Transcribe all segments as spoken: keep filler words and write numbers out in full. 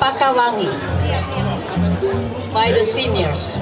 Cempaka Wangi by the seniors.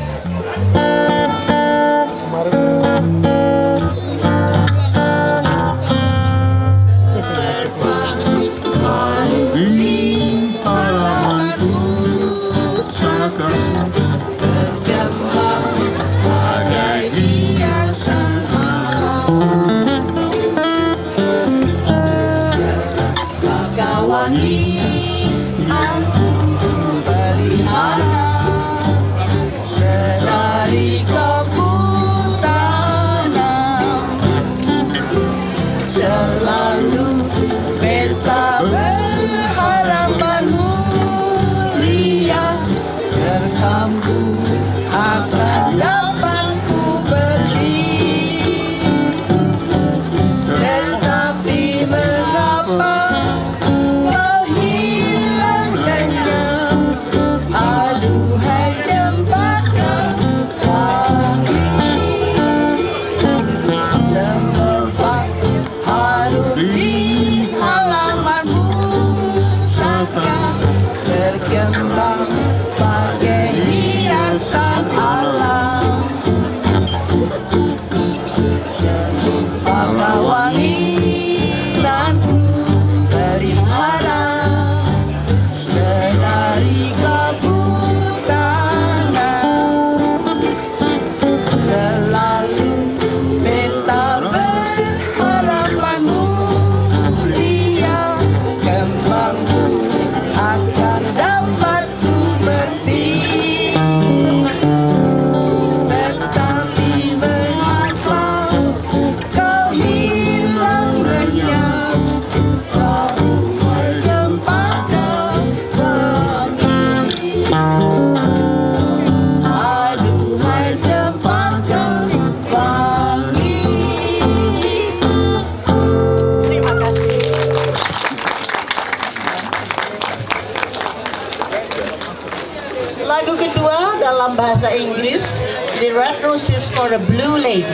Lagu kedua dalam bahasa Inggris, The Red Roses for a Blue Lady.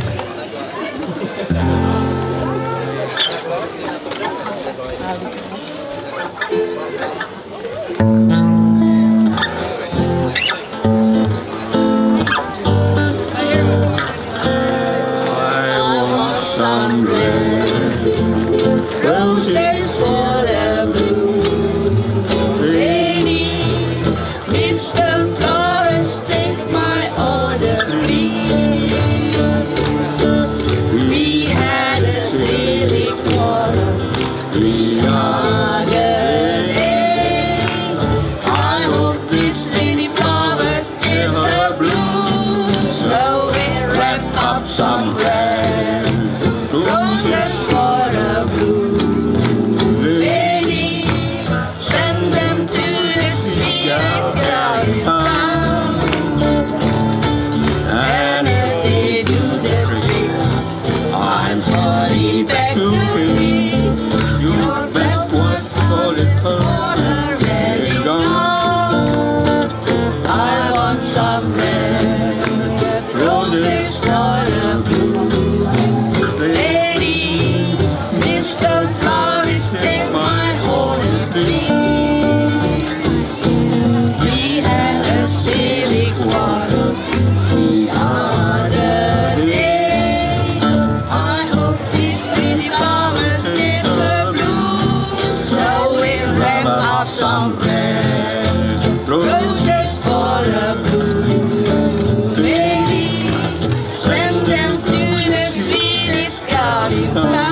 I want some red roses for a blue lady. Mister Florist, take my order, please. We had a silly quarrel the other day. I hope this lady flowers is her blue, so we wrap up some red roses for a blue lady. Send them to the sweetest girl in town, and if they do the trick, I'm hurry back to me. Your best one for the already gone. I want some red roses for a blue lady. Mister Florist, take my order, please. We had a silly quarrel the other day. I hope these pretty flowers get her blue, so we wrap up some red roses for a blue lady. Send them to the sweetest girl in town.